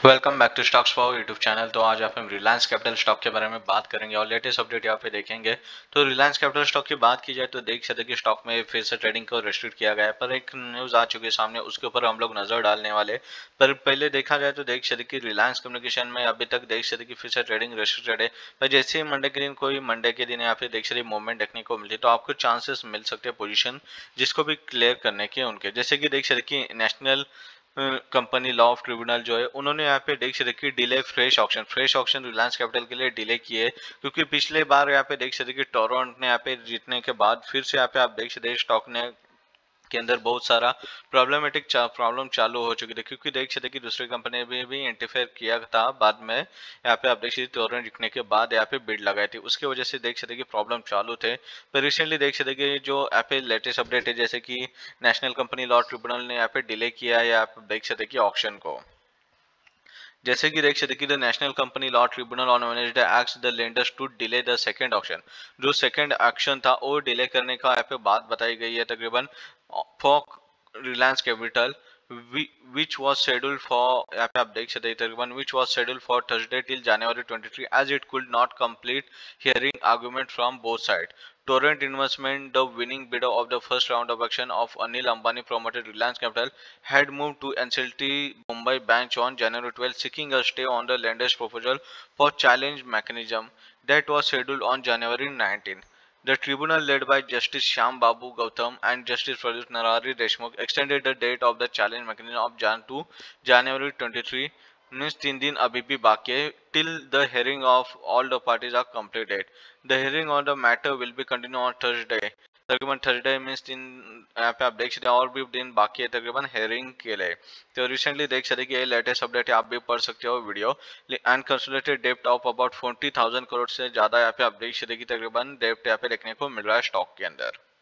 Welcome back to stocks for YouTube channel. तो आज आप हम रिलायंस कैपिटल स्टॉक के बारे में बात करेंगे और लेटेस्ट अपडेट यहाँ पे देखेंगे। तो रिलायंस कैपिटल स्टॉक की बात की जाए तो देख सकते कि स्टॉक में फिर से ट्रेडिंग को रेस्ट्रिक्ट किया गया है, पर एक न्यूज आ चुकी है सामने, उसके ऊपर हम लोग नजर डालने वाले। पर पहले देखा जाए तो देख सकते कि रिलायंस कम्युनिकेशन में अभी तक देख सकते कि फिर से ट्रेडिंग रेस्ट्रिक्टेड है। पर जैसे ही मंडे के दिन कोई मंडे के दिन यहाँ पे देख सकते मूवमेंट देखने को मिलती है तो आपको चांसेस मिल सकते हैं पोजिशन जिसको भी क्लियर करने के उनके, जैसे कि देख सकते कि national company law of tribunal जो है उन्होंने यहाँ पे देख सकते delay fresh auction Reliance Capital के लिए डिले किए, क्योंकि पिछले बार यहाँ पे देख सकते कि टोरंट ने यहाँ पे जीतने के बाद फिर से यहाँ पे आप देख सकते स्टॉक ने के अंदर बहुत सारा प्रॉब्लम चालू हो चुकी थी, क्योंकि देख सकते कि दूसरी कंपनी ने भी इंटरफेयर किया था बाद में। यहाँ पे आप देख सकते टोरेंट जीतने के बाद यहाँ पे बिड लगाई थी, उसकी वजह से देख सकते कि प्रॉब्लम चालू थे। पर रिसेंटली देख सकते कि जो यहाँ पे लेटेस्ट अपडेट है, जैसे कि नेशनल कंपनी लॉ ट्रिब्यूनल ने यहाँ पे डिले किया है, आप देख सकते कि ऑक्शन को, जैसे कि देख सकते कि the national company law tribunal on Wednesday asked the lenders to delay the second auction. जो सेकंड ऑक्शन था वो डिले करने का यहाँ पे बात बताई गई है तकरीबन for Reliance Capital, which was scheduled for, यहाँ पे आप देख सकते हैं तकरीबन which was scheduled for Thursday till January 23 as it could not complete hearing argument from both sides. Torrent Investment, the winning bidder of the first round of auction of Anil Ambani promoted Reliance Capital, had moved to NCLT Mumbai bench on January 12, seeking a stay on the lender's proposal for challenge mechanism that was scheduled on January 19. The tribunal, led by Justice Shyam Babu Gautam and Justice Pradyut Narari Deshmukh, extended the date of the challenge mechanism of to January 23, means 3 दिन अभी भी बाकी है, till the hearing of all the parties are completed. The hearing on the matter will be continued on Thursday. तकरीबन Thursday means दिन यहाँ पे आप देख सकते हैं और भी दिन बाकी है तकरीबन हेयरिंग के लिए। तो रिसेंटली देख सकते कि ये लेटेस्ट अपडेट है, आप भी पढ़ सकते हो वीडियो। अनकंसोलिडेटेड डेप्ट ऑफ अबाउट 40,000 करोड़ से ज्यादा यहाँ पे आप देख सकते कि तकरीबन डेप्ट यहाँ पे देखने को मिल रहा है स्टॉक के अंदर।